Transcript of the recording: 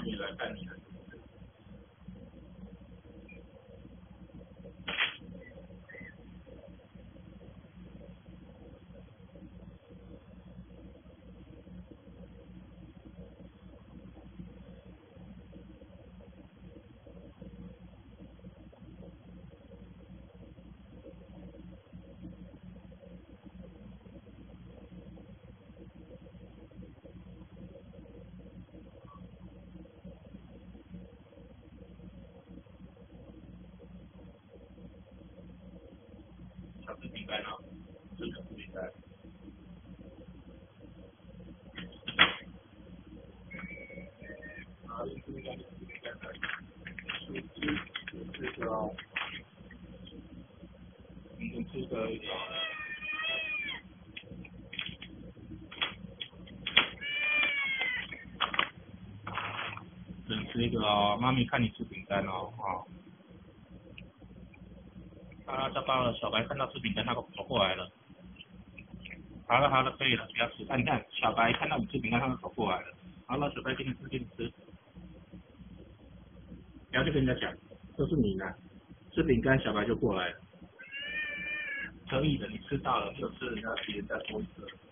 妈咪来看你了。小吃饼干哦，吃小吃饼干。啊，小吃饼干，小吃饼干的，这个哦，吃个一个。只能吃一个哦，妈咪看你吃饼干哦，啊，糟糕了，小白看到吃饼干，他跑过来了。好了好了，可以了，不要吃。你看，小白看到你吃饼干，他们跑过来了。好了，小白给你吃，给你吃。不要去跟人家讲，都是你的。吃饼干，小白就过来了。可以的，你吃到了，没有吃人家别人再多一个。